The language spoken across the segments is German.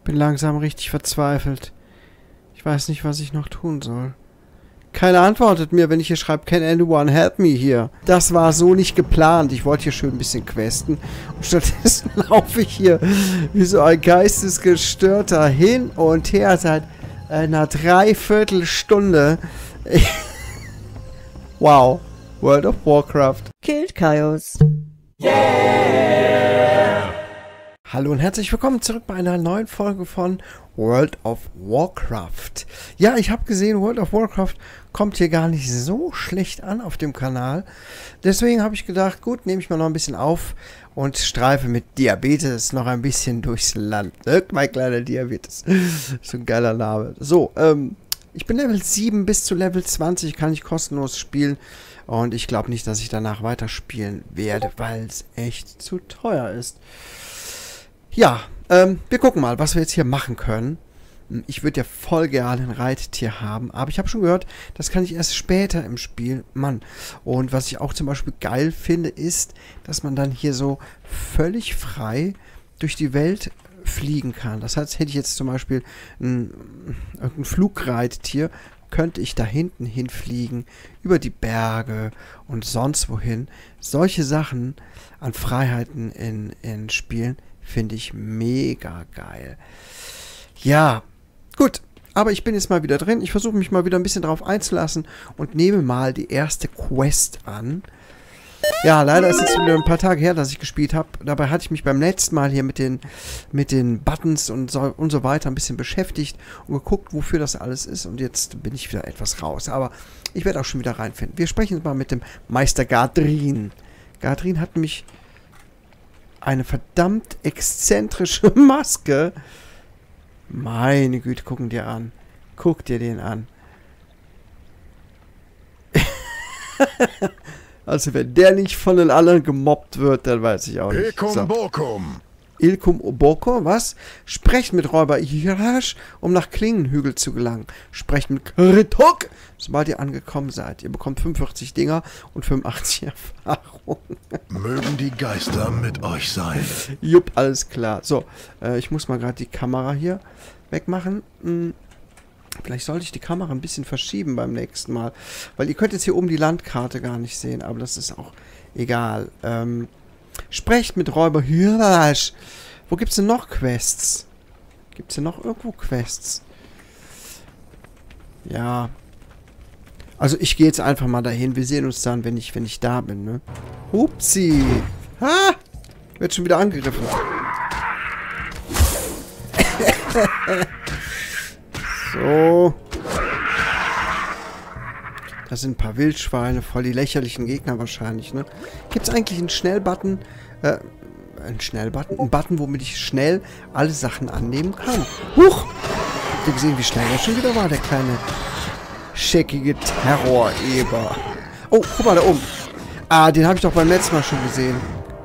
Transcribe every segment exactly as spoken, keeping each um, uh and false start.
Bin langsam richtig verzweifelt. Ich weiß nicht, was ich noch tun soll. Keiner antwortet mir, wenn ich hier schreibe, can anyone help me hier? Das war so nicht geplant. Ich wollte hier schön ein bisschen questen. Und stattdessen laufe ich hier wie so ein Geistesgestörter hin und her seit einer Dreiviertelstunde. Wow. World of Warcraft. Killed Chaos. Yeah! Hallo und herzlich willkommen zurück bei einer neuen Folge von World of Warcraft. Ja, ich habe gesehen, World of Warcraft kommt hier gar nicht so schlecht an auf dem Kanal. Deswegen habe ich gedacht, gut, nehme ich mal noch ein bisschen auf und streife mit Diabetes noch ein bisschen durchs Land. Ne? Mein kleiner Diabetes. So ein geiler Name. So, ähm, ich bin Level sieben bis zu Level zwanzig, kann ich kostenlos spielen. Und ich glaube nicht, dass ich danach weiterspielen werde, weil es echt zu teuer ist. Ja, ähm, wir gucken mal, was wir jetzt hier machen können. Ich würde ja voll gerne ein Reittier haben, aber ich habe schon gehört, das kann ich erst später im Spiel. Mann. Und was ich auch zum Beispiel geil finde, ist, dass man dann hier so völlig frei durch die Welt fliegen kann. Das heißt, hätte ich jetzt zum Beispiel ein, ein Flugreittier, könnte ich da hinten hinfliegen, über die Berge und sonst wohin. Solche Sachen an Freiheiten in, in Spielen finde ich mega geil. Ja, gut. Aber ich bin jetzt mal wieder drin. Ich versuche mich mal wieder ein bisschen drauf einzulassen und nehme mal die erste Quest an. Ja, leider ist es wieder ein paar Tage her, dass ich gespielt habe. Dabei hatte ich mich beim letzten Mal hier mit den, mit den Buttons und so, und so weiter ein bisschen beschäftigt und geguckt, wofür das alles ist. Und jetzt bin ich wieder etwas raus. Aber ich werde auch schon wieder reinfinden. Wir sprechen jetzt mal mit dem Meister Gardrin. Gardrin hat nämlich eine verdammt exzentrische Maske. Meine Güte, gucken dir an. Guck dir den an. Also wenn der nicht von den anderen gemobbt wird, dann weiß ich auch nicht. Ilkum So. Bokum. Ilkum Oboko, was? Sprecht mit Räuber Irash, um nach Klingenhügel zu gelangen. Sprecht mit Kritok, sobald ihr angekommen seid. Ihr bekommt fünfundvierzig Dinger und fünfundachtzig Erfahrung. Mögen die Geister mit euch sein. Jupp, alles klar. So, äh, ich muss mal gerade die Kamera hier wegmachen. Hm. Vielleicht sollte ich die Kamera ein bisschen verschieben beim nächsten Mal. Weil ihr könnt jetzt hier oben die Landkarte gar nicht sehen. Aber das ist auch egal. Ähm, sprecht mit Räuber Hirash. Wo gibt's denn noch Quests? Gibt's denn noch irgendwo Quests? Ja. Also ich gehe jetzt einfach mal dahin. Wir sehen uns dann, wenn ich, wenn ich da bin, ne? Hupsi. Ha! Wird schon wieder angegriffen. So. Das sind ein paar Wildschweine, voll die lächerlichen Gegner wahrscheinlich, ne? Gibt es eigentlich einen Schnellbutton? Äh, einen Schnellbutton? Einen Button, womit ich schnell alle Sachen annehmen kann. Huch! Habt ihr gesehen, wie schnell er schon wieder war, der kleine scheckige Terroreber? Oh, guck mal da oben. Ah, den habe ich doch beim letzten Mal schon gesehen.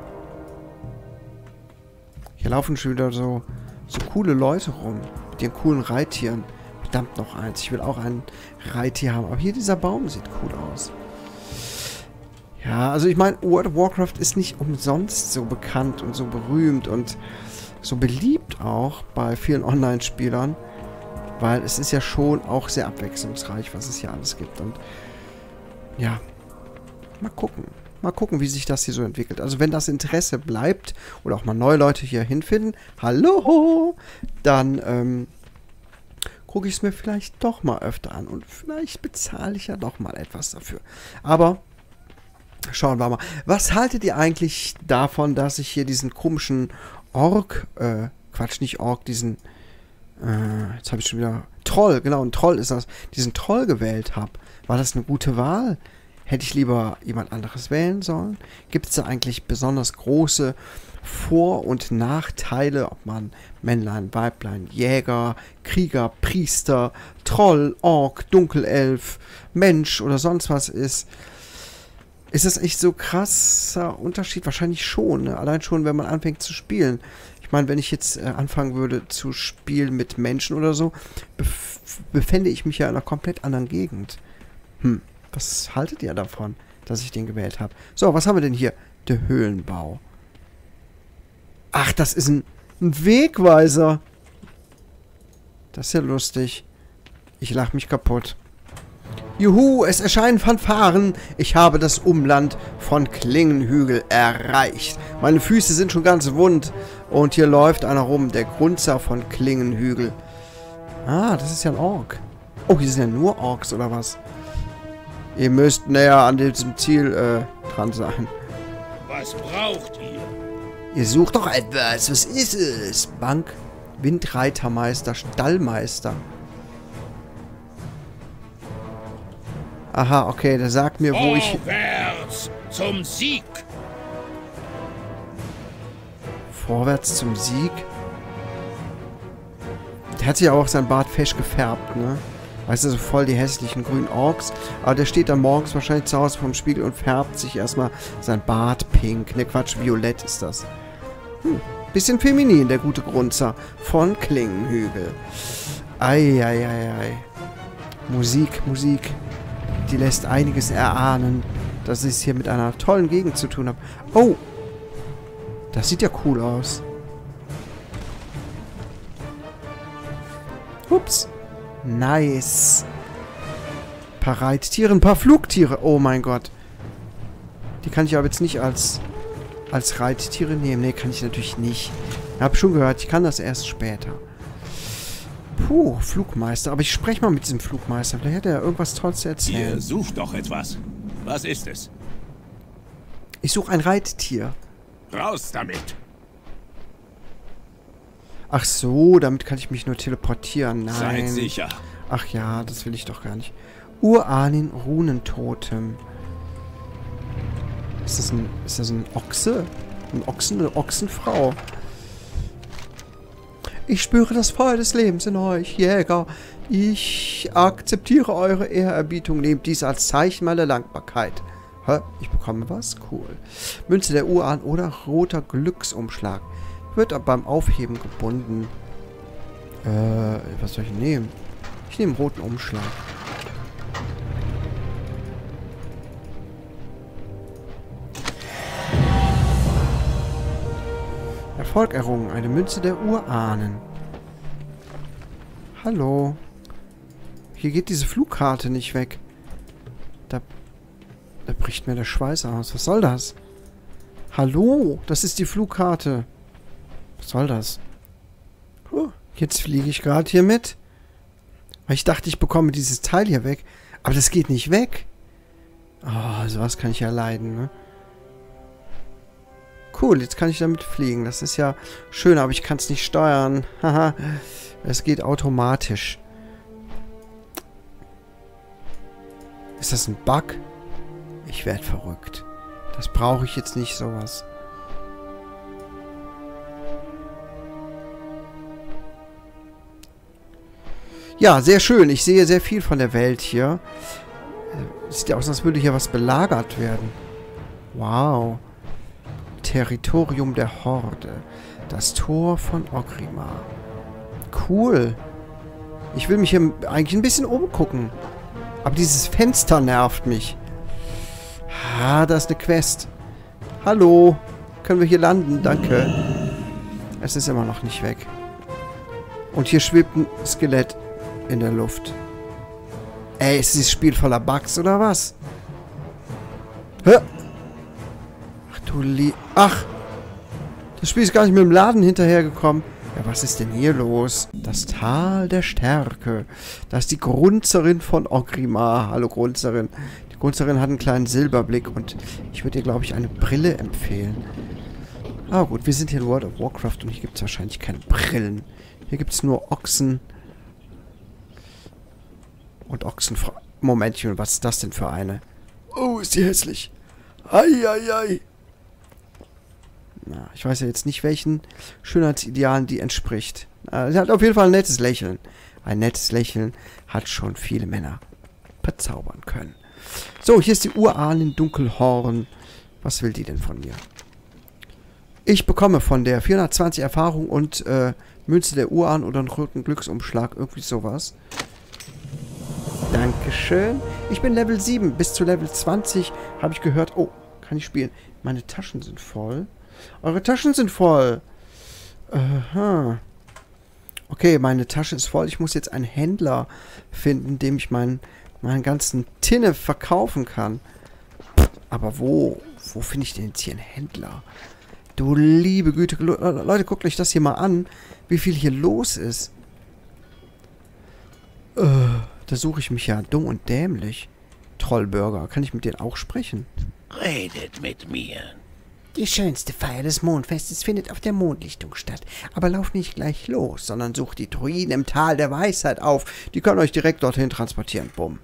Hier laufen schon wieder so, so coole Leute rum. Mit ihren coolen Reittieren. Verdammt noch eins. Ich will auch ein Reittier haben. Aber hier dieser Baum sieht cool aus. Ja, also ich meine, World of Warcraft ist nicht umsonst so bekannt und so berühmt und so beliebt auch bei vielen Online-Spielern. Weil es ist ja schon auch sehr abwechslungsreich, was es hier alles gibt. Und ja, mal gucken. Mal gucken, wie sich das hier so entwickelt. Also wenn das Interesse bleibt oder auch mal neue Leute hier hinfinden, hallo, dann ähm, gucke ich es mir vielleicht doch mal öfter an. Und vielleicht bezahle ich ja doch mal etwas dafür. Aber schauen wir mal. Was haltet ihr eigentlich davon, dass ich hier diesen komischen Ork, äh, Quatsch, nicht Ork, diesen, äh, jetzt habe ich schon wieder, Troll, genau, ein Troll ist das, diesen Troll gewählt habe? War das eine gute Wahl? Hätte ich lieber jemand anderes wählen sollen? Gibt es da eigentlich besonders große Vor- und Nachteile, ob man Männlein, Weiblein, Jäger, Krieger, Priester, Troll, Ork, Dunkelelf, Mensch oder sonst was ist? Ist das echt so krasser Unterschied? Wahrscheinlich schon, ne? Allein schon, wenn man anfängt zu spielen. Ich meine, wenn ich jetzt äh, anfangen würde zu spielen mit Menschen oder so, bef befände ich mich ja in einer komplett anderen Gegend. Hm. Was haltet ihr davon, dass ich den gewählt habe? So, was haben wir denn hier? Der Höhlenbau. Ach, das ist ein, ein Wegweiser. Das ist ja lustig. Ich lache mich kaputt. Juhu, es erscheinen Fanfaren. Ich habe das Umland von Klingenhügel erreicht. Meine Füße sind schon ganz wund. Und hier läuft einer rum, der Grunzer von Klingenhügel. Ah, das ist ja ein Ork. Oh, hier sind ja nur Orks, oder was? Ihr müsst näher an diesem Ziel äh, dran sein. Was braucht ihr? Ihr sucht doch etwas. Was ist es? Bank, Windreitermeister, Stallmeister. Aha, okay, der sagt mir, wo ich... Vorwärts zum Sieg! Vorwärts zum Sieg? Der hat sich auch sein Bart fesch gefärbt, ne? Weißt du, so voll die hässlichen grünen Orks. Aber der steht dann morgens wahrscheinlich zu Hause vorm Spiegel und färbt sich erstmal sein Bart pink. Ne, Quatsch, violett ist das. Hm, bisschen feminin, der gute Grunzer von Klingenhügel. Eieiei. Musik, Musik. Die lässt einiges erahnen, dass ich es hier mit einer tollen Gegend zu tun habe. Oh! Das sieht ja cool aus. Ups. Nice. Ein paar Reittiere, ein paar Flugtiere. Oh mein Gott. Die kann ich aber jetzt nicht als, als Reittiere nehmen. Ne, kann ich natürlich nicht. Ich habe schon gehört, ich kann das erst später. Puh, Flugmeister. Aber ich spreche mal mit diesem Flugmeister. Vielleicht hat er irgendwas Tolles zu erzählen. Ihr sucht doch etwas. Was ist es? Ich suche ein Reittier. Raus damit! Ach so, damit kann ich mich nur teleportieren. Nein. Seid sicher. Ach ja, das will ich doch gar nicht. Urahnin Runentotem. Ist das ein, ist das ein Ochse? Ein Ochsen, eine Ochsenfrau. Ich spüre das Feuer des Lebens in euch, Jäger. Ich akzeptiere eure Ehrerbietung. Nehmt dies als Zeichen meiner Dankbarkeit. Hä? Ich bekomme was? Cool. Münze der Urahn oder roter Glücksumschlag. Wird beim Aufheben gebunden. Äh, was soll ich nehmen? Ich nehme roten Umschlag. Erfolg errungen. Eine Münze der Urahnen. Hallo. Hier geht diese Flugkarte nicht weg. Da, da bricht mir der Schweiß aus. Was soll das? Hallo, das ist die Flugkarte. Was soll das? Huh, jetzt fliege ich gerade hier mit. Weil ich dachte, ich bekomme dieses Teil hier weg. Aber das geht nicht weg. Oh, sowas kann ich ja leiden, ne? Cool, jetzt kann ich damit fliegen. Das ist ja schön, aber ich kann es nicht steuern. Haha, es geht automatisch. Ist das ein Bug? Ich werde verrückt. Das brauche ich jetzt nicht, sowas. Ja, sehr schön. Ich sehe sehr viel von der Welt hier. Sieht ja aus, als würde hier was belagert werden. Wow. Territorium der Horde. Das Tor von Orgrimmar. Cool. Ich will mich hier eigentlich ein bisschen umgucken. Aber dieses Fenster nervt mich. Ah, da ist eine Quest. Hallo. Können wir hier landen? Danke. Es ist immer noch nicht weg. Und hier schwebt ein Skelett in der Luft. Ey, ist dieses Spiel voller Bugs oder was? Hä? Ach du Lie... Ach! Das Spiel ist gar nicht mit dem Laden hinterhergekommen. Ja, was ist denn hier los? Das Tal der Stärke. Da ist die Grunzerin von Orgrimmar. Hallo Grunzerin. Die Grunzerin hat einen kleinen Silberblick und ich würde ihr, glaube ich, eine Brille empfehlen. Ah gut, wir sind hier in World of Warcraft und hier gibt es wahrscheinlich keine Brillen. Hier gibt es nur Ochsen. Und Ochsenfrau. Momentchen, was ist das denn für eine? Oh, ist die hässlich. Eieiei. Na, ich weiß ja jetzt nicht, welchen Schönheitsidealen die entspricht. Äh, sie hat auf jeden Fall ein nettes Lächeln. Ein nettes Lächeln hat schon viele Männer verzaubern können. So, hier ist die Urahnin Dunkelhorn. Was will die denn von mir? Ich bekomme von der vierhundertzwanzig Erfahrung und äh, Münze der Urahn oder einen roten Glücksumschlag. Irgendwie sowas. Dankeschön. Ich bin Level sieben. Bis zu Level zwanzig habe ich gehört. Oh, kann ich spielen. Meine Taschen sind voll. Eure Taschen sind voll. Aha. Okay, meine Tasche ist voll. Ich muss jetzt einen Händler finden, dem ich meinen, meinen ganzen Tinne verkaufen kann. Aber wo? Wo finde ich denn jetzt hier einen Händler? Du liebe Güte. Leute, guckt euch das hier mal an, wie viel hier los ist. Äh, da suche ich mich ja dumm und dämlich. Trollburger. Kann ich mit denen auch sprechen? Redet mit mir. Die schönste Feier des Mondfestes findet auf der Mondlichtung statt. Aber lauft nicht gleich los, sondern sucht die Druiden im Tal der Weisheit auf. Die können euch direkt dorthin transportieren. Bumm.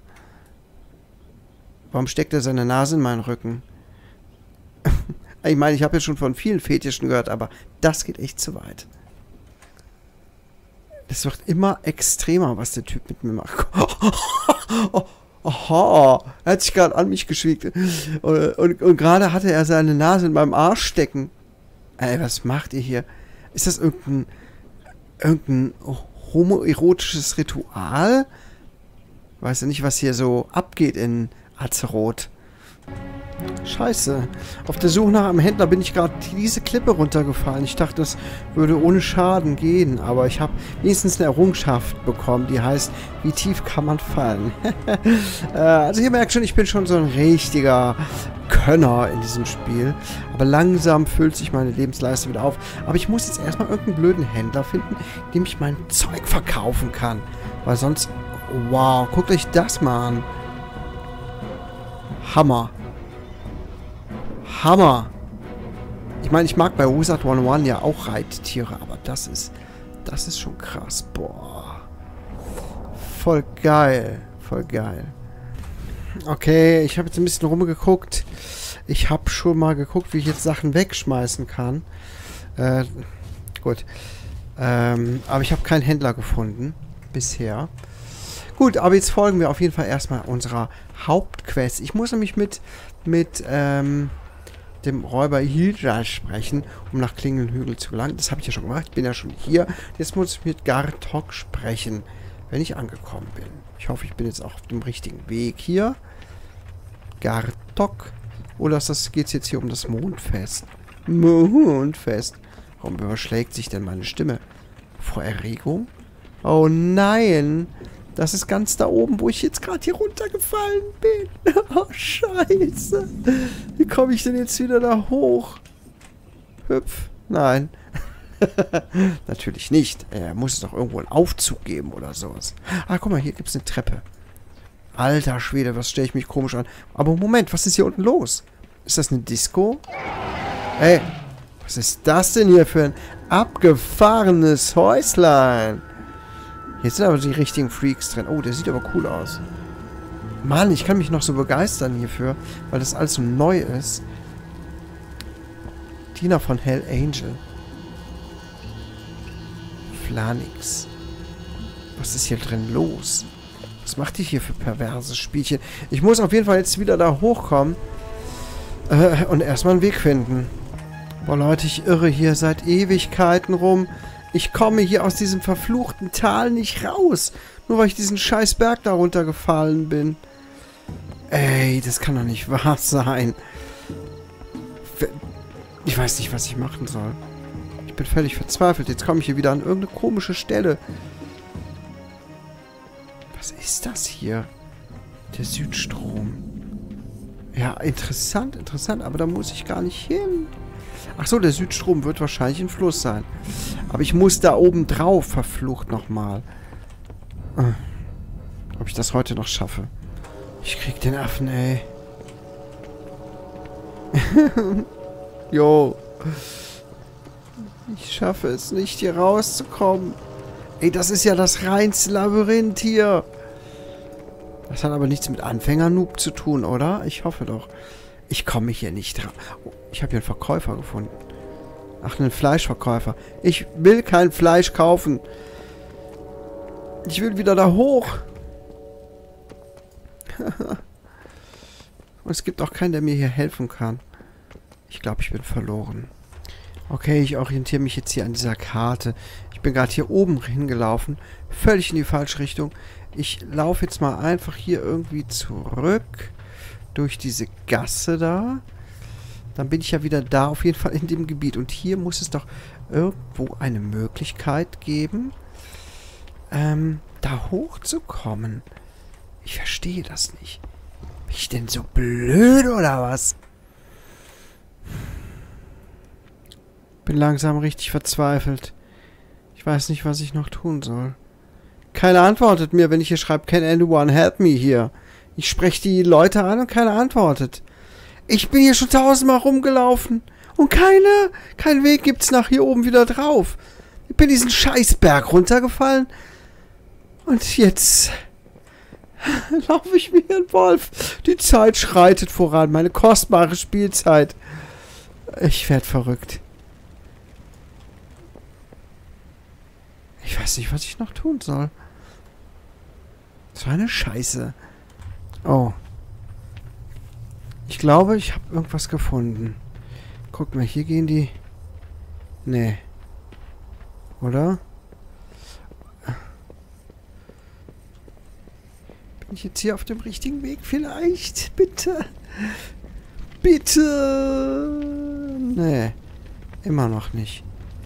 Warum steckt er seine Nase in meinen Rücken? Ich meine, ich habe ja schon von vielen Fetischen gehört, aber das geht echt zu weit. Es wird immer extremer, was der Typ mit mir macht. Aha, er hat sich gerade an mich geschwiegt. Und, und, und gerade hatte er seine Nase in meinem Arsch stecken. Ey, was macht ihr hier? Ist das irgendein, irgendein homoerotisches Ritual? Weiß ja nicht, was hier so abgeht in Azeroth. Scheiße. Auf der Suche nach einem Händler bin ich gerade diese Klippe runtergefallen. Ich dachte, das würde ohne Schaden gehen, aber ich habe wenigstens eine Errungenschaft bekommen, die heißt, wie tief kann man fallen? äh, also ihr merkt schon, ich bin schon so ein richtiger Könner in diesem Spiel. Aber langsam füllt sich meine Lebensleiste wieder auf. Aber ich muss jetzt erstmal irgendeinen blöden Händler finden, dem ich mein Zeug verkaufen kann. Weil sonst... Wow, guckt euch das mal an. Hammer. Hammer. Ich meine, ich mag bei Wizard hundertundeins ja auch Reittiere, aber das ist, das ist schon krass. Boah. Voll geil. Voll geil. Okay, ich habe jetzt ein bisschen rumgeguckt. Ich habe schon mal geguckt, wie ich jetzt Sachen wegschmeißen kann. Äh, gut. Ähm, aber ich habe keinen Händler gefunden. Bisher. Gut, aber jetzt folgen wir auf jeden Fall erstmal unserer Hauptquest. Ich muss nämlich mit, mit, ähm... dem Räuber Hydra sprechen, um nach Klingelhügel zu gelangen. Das habe ich ja schon gemacht. Ich bin ja schon hier. Jetzt muss ich mit Gartok sprechen, wenn ich angekommen bin. Ich hoffe, ich bin jetzt auch auf dem richtigen Weg hier. Gartok. Oder ist das, geht es jetzt hier um das Mondfest? Mondfest. Warum überschlägt sich denn meine Stimme? Vor Erregung? Oh nein! Das ist ganz da oben, wo ich jetzt gerade hier runtergefallen bin. Oh, scheiße. Wie komme ich denn jetzt wieder da hoch? Hüpf. Nein. Natürlich nicht. Er muss es doch irgendwo einen Aufzug geben oder sowas. Ah, guck mal, hier gibt es eine Treppe. Alter Schwede, was stelle ich mich komisch an. Aber Moment, was ist hier unten los? Ist das eine Disco? Ey, was ist das denn hier für ein abgefahrenes Häuslein? Hier sind aber die richtigen Freaks drin. Oh, der sieht aber cool aus. Mann, ich kann mich noch so begeistern hierfür, weil das alles so neu ist. Diener von Hell Angel. Flanix. Was ist hier drin los? Was macht die hier für perverse Spielchen? Ich muss auf jeden Fall jetzt wieder da hochkommen. Äh, und erstmal einen Weg finden. Boah, Leute, ich irre hier seit Ewigkeiten rum. Ich komme hier aus diesem verfluchten Tal nicht raus. Nur weil ich diesen scheiß Berg da runtergefallen bin. Ey, das kann doch nicht wahr sein. Ich weiß nicht, was ich machen soll. Ich bin völlig verzweifelt. Jetzt komme ich hier wieder an irgendeine komische Stelle. Was ist das hier? Der Südstrom. Ja, interessant, interessant. Aber da muss ich gar nicht hin. Ach so, der Südstrom wird wahrscheinlich ein Fluss sein. Aber ich muss da oben drauf, verflucht nochmal. Ob ich das heute noch schaffe. Ich krieg den Affen, ey. Jo. Ich schaffe es nicht, hier rauszukommen. Ey, das ist ja das reinste Labyrinth hier. Das hat aber nichts mit Anfänger-Noob zu tun, oder? Ich hoffe doch. Ich komme hier nicht raus. Oh, ich habe hier einen Verkäufer gefunden. Ach, einen Fleischverkäufer. Ich will kein Fleisch kaufen. Ich will wieder da hoch. Und es gibt auch keinen, der mir hier helfen kann. Ich glaube, ich bin verloren. Okay, ich orientiere mich jetzt hier an dieser Karte. Ich bin gerade hier oben hingelaufen. Völlig in die falsche Richtung. Ich laufe jetzt mal einfach hier irgendwie zurück. Durch diese Gasse da. Dann bin ich ja wieder da, auf jeden Fall in dem Gebiet. Und hier muss es doch irgendwo eine Möglichkeit geben, ähm, da hochzukommen. Ich verstehe das nicht. Bin ich denn so blöd oder was? Bin langsam richtig verzweifelt. Ich weiß nicht, was ich noch tun soll. Keiner antwortet mir, wenn ich hier schreibe, can anyone help me hier? Ich spreche die Leute an und keiner antwortet. Ich bin hier schon tausendmal rumgelaufen und keine, kein Weg gibt's nach hier oben wieder drauf. Ich bin diesen Scheißberg runtergefallen und jetzt laufe ich wie ein Wolf. Die Zeit schreitet voran, meine kostbare Spielzeit. Ich werde verrückt. Ich weiß nicht, was ich noch tun soll. Das war eine Scheiße. Oh. Ich glaube, ich habe irgendwas gefunden. Guck mal, hier gehen die... Nee. Oder? Bin ich jetzt hier auf dem richtigen Weg? Vielleicht? Bitte? Bitte? Nee. Immer noch nicht.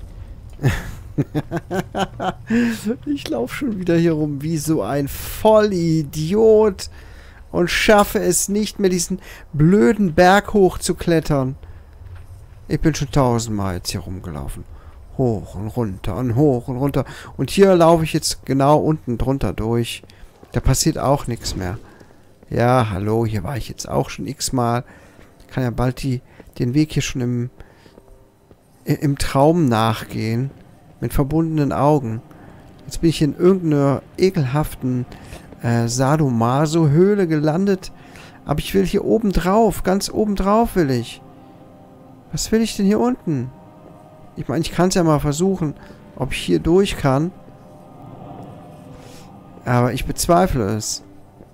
Ich laufe schon wieder hier rum wie so ein Vollidiot und schaffe es nicht mehr, diesen blöden Berg hoch zu klettern. Ich bin schon tausendmal jetzt hier rumgelaufen. Hoch und runter und hoch und runter. Und hier laufe ich jetzt genau unten drunter durch. Da passiert auch nichts mehr. Ja, hallo, hier war ich jetzt auch schon x-mal. Ich kann ja bald die, den Weg hier schon im, im Traum nachgehen. Mit verbundenen Augen. Jetzt bin ich in irgendeiner ekelhaften äh, Sadomaso-Höhle gelandet. Aber ich will hier oben drauf. Ganz oben drauf will ich. Was will ich denn hier unten? Ich meine, ich kann es ja mal versuchen, ob ich hier durch kann. Aber ich bezweifle es.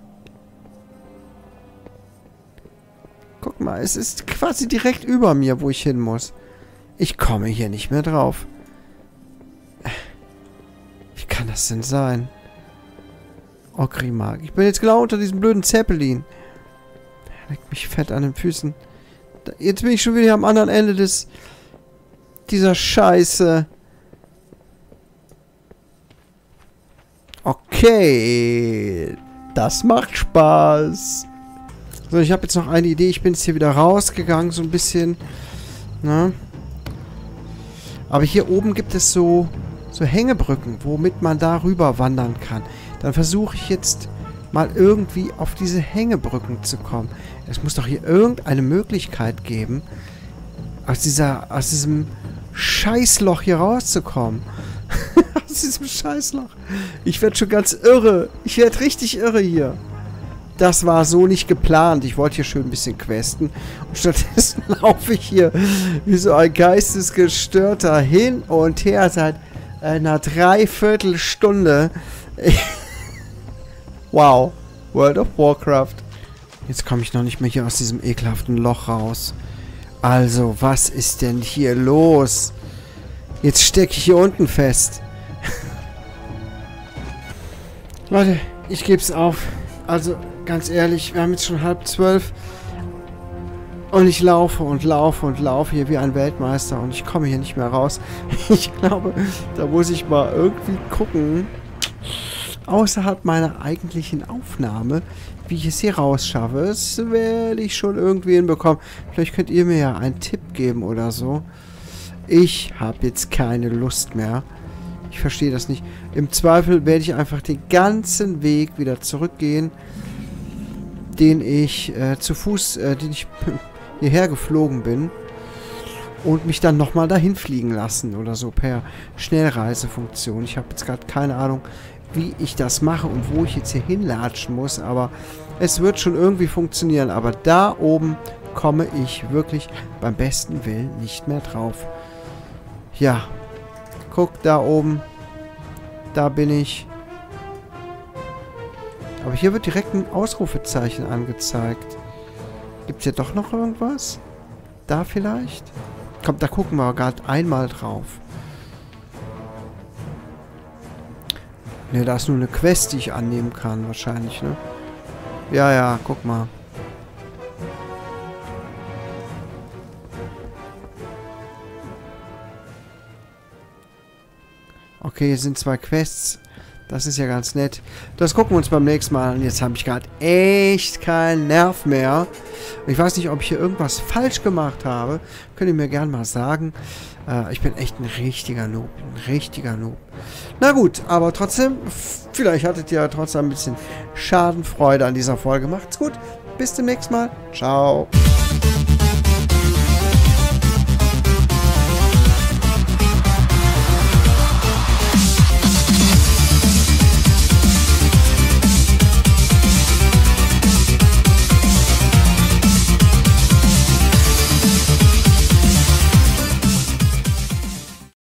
Guck mal, es ist quasi direkt über mir, wo ich hin muss. Ich komme hier nicht mehr drauf. Wie kann das denn sein? Oh, Grimark. Ich bin jetzt genau unter diesem blöden Zeppelin. Der leckt mich fett an den Füßen. Da, jetzt bin ich schon wieder am anderen Ende des... dieser Scheiße. Okay. Das macht Spaß. So, ich habe jetzt noch eine Idee. Ich bin jetzt hier wieder rausgegangen, so ein bisschen. Ne? Aber hier oben gibt es so... so Hängebrücken, womit man da rüber wandern kann. Dann versuche ich jetzt mal irgendwie auf diese Hängebrücken zu kommen. Es muss doch hier irgendeine Möglichkeit geben, aus dieser, aus diesem Scheißloch hier rauszukommen. Aus diesem Scheißloch. Ich werde schon ganz irre. Ich werde richtig irre hier. Das war so nicht geplant. Ich wollte hier schön ein bisschen questen. Und stattdessen laufe ich hier wie so ein Geistesgestörter hin und her seit einer Dreiviertelstunde. Wow. World of Warcraft. Jetzt komme ich noch nicht mehr hier aus diesem ekelhaften Loch raus. Also, was ist denn hier los? Jetzt stecke ich hier unten fest. Leute, ich gebe es auf. Also, ganz ehrlich, wir haben jetzt schon halb zwölf. Und ich laufe und laufe und laufe hier wie ein Weltmeister. Und ich komme hier nicht mehr raus. Ich glaube, da muss ich mal irgendwie gucken, außerhalb meiner eigentlichen Aufnahme, wie ich es hier rausschaffe. Das werde ich schon irgendwie hinbekommen. Vielleicht könnt ihr mir ja einen Tipp geben oder so. Ich habe jetzt keine Lust mehr. Ich verstehe das nicht. Im Zweifel werde ich einfach den ganzen Weg wieder zurückgehen, den ich äh, zu Fuß, äh, den ich hierher geflogen bin. Und mich dann nochmal dahin fliegen lassen oder so per Schnellreisefunktion. Ich habe jetzt gerade keine Ahnung, wie ich das mache und wo ich jetzt hier hinlatschen muss. Aber es wird schon irgendwie funktionieren. Aber da oben komme ich wirklich beim besten Willen nicht mehr drauf. Ja. Guck, da oben. Da bin ich. Aber hier wird direkt ein Ausrufezeichen angezeigt. Gibt es hier doch noch irgendwas? Da vielleicht? Komm, da gucken wir gerade einmal drauf. Ne, da ist nur eine Quest, die ich annehmen kann, wahrscheinlich, ne? Ja, ja, guck mal. Okay, hier sind zwei Quests. Das ist ja ganz nett. Das gucken wir uns beim nächsten Mal an. Jetzt habe ich gerade echt keinen Nerv mehr. Ich weiß nicht, ob ich hier irgendwas falsch gemacht habe. Könnt ihr mir gerne mal sagen. Äh, ich bin echt ein richtiger Noob. Ein richtiger Noob. Na gut, aber trotzdem, vielleicht hattet ihr trotzdem ein bisschen Schadenfreude an dieser Folge. Macht's gut. Bis zum nächsten Mal. Ciao.